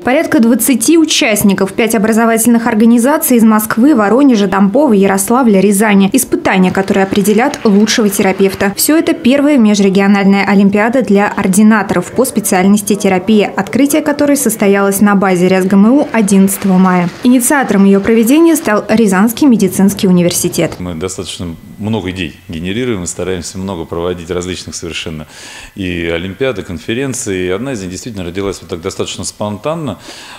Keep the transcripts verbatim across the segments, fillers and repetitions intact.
Порядка двадцати участников, пять образовательных организаций из Москвы, Воронежа, Тамбова, Ярославля, Рязани. Испытания, которые определят лучшего терапевта. Все это первая межрегиональная олимпиада для ординаторов по специальности терапия, открытие которой состоялось на базе РязГМУ одиннадцатого мая. Инициатором ее проведения стал Рязанский медицинский университет. Мы достаточно много идей генерируем и стараемся много проводить различных совершенно и олимпиады, конференции. И одна из них действительно родилась вот так достаточно спонтанно.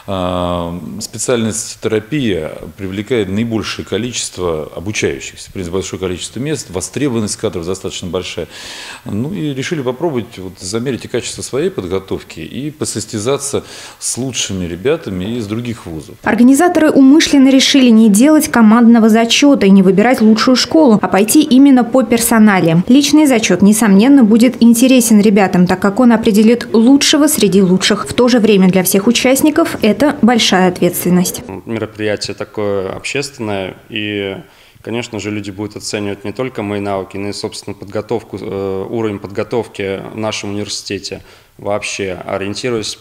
Специальность терапия привлекает наибольшее количество обучающихся, в принципе, большое количество мест, востребованность кадров достаточно большая. Ну и решили попробовать вот замерить и качество своей подготовки и посостязаться с лучшими ребятами из других вузов. Организаторы умышленно решили не делать командного зачета и не выбирать лучшую школу, а пойти именно по персонале. Личный зачет, несомненно, будет интересен ребятам, так как он определит лучшего среди лучших. В то же время для всех участников это большая ответственность. Мероприятие такое общественное, и, конечно же, люди будут оценивать не только мои навыки, но и, собственно, подготовку, уровень подготовки в нашем университете вообще, ориентируясь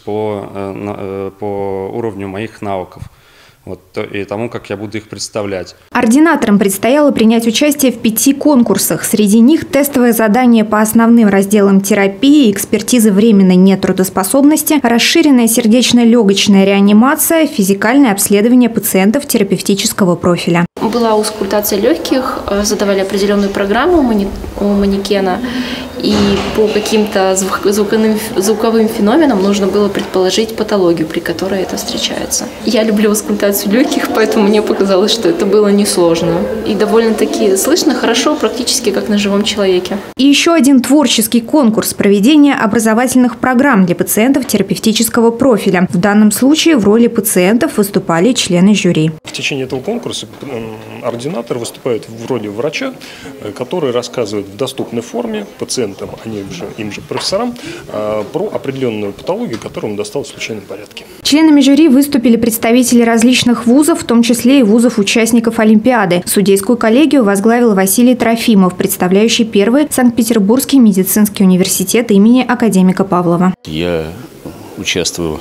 по, по уровню моих навыков. Вот, и тому, как я буду их представлять. Ординаторам предстояло принять участие в пяти конкурсах. Среди них тестовое задание по основным разделам терапии, экспертизы временной нетрудоспособности, расширенная сердечно-легочная реанимация, физикальное обследование пациентов терапевтического профиля. Была аускультация легких, задавали определенную программу у манекена, и по каким-то звуковым, звуковым феноменам нужно было предположить патологию, при которой это встречается. Я люблю аускультацию легких, поэтому мне показалось, что это было несложно. И довольно-таки слышно хорошо, практически как на живом человеке. И еще один творческий конкурс – проведение образовательных программ для пациентов терапевтического профиля. В данном случае в роли пациентов выступали члены жюри. В течение этого конкурса ординатор выступает в роли врача, который рассказывает в доступной форме пациентам, а не же, им же профессорам, про определенную патологию, которую он достал в случайном порядке. Членами жюри выступили представители различных вузов, в том числе и вузов-участников Олимпиады. Судейскую коллегию возглавил Василий Трофимов, представляющий первый Санкт-Петербургский медицинский университет имени академика Павлова. Я участвую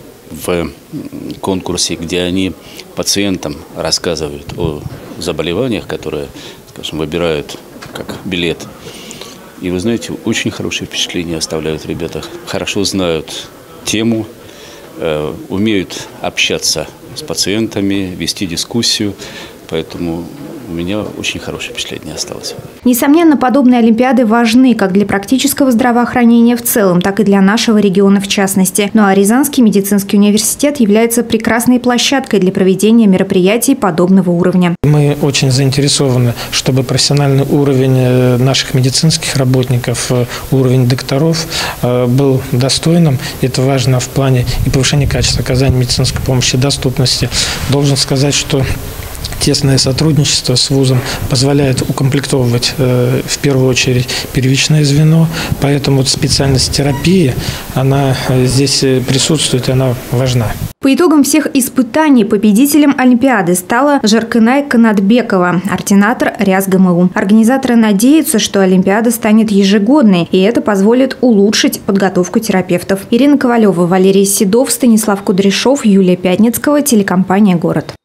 в конкурсе, где они пациентам рассказывают о заболеваниях, которые, скажем, выбирают как билет. И вы знаете, очень хорошие впечатления оставляют ребята. Хорошо знают тему, э, умеют общаться с пациентами, вести дискуссию. Поэтому у меня очень хорошее впечатление осталось. Несомненно, подобные олимпиады важны как для практического здравоохранения в целом, так и для нашего региона в частности. Ну а Рязанский медицинский университет является прекрасной площадкой для проведения мероприятий подобного уровня. Мы очень заинтересованы, чтобы профессиональный уровень наших медицинских работников, уровень докторов был достойным. Это важно в плане и повышения качества оказания медицинской помощи, доступности. Должен сказать, что тесное сотрудничество с вузом позволяет укомплектовывать э, в первую очередь первичное звено, поэтому вот специальность терапии, она здесь присутствует и она важна. По итогам всех испытаний победителем Олимпиады стала Жаркынай Канатбекова, ординатор РязГМУ. Организаторы надеются, что Олимпиада станет ежегодной, и это позволит улучшить подготовку терапевтов. Ирина Ковалева, Валерий Седов, Станислав Кудряшов, Юлия Пятницкого, телекомпания «Город».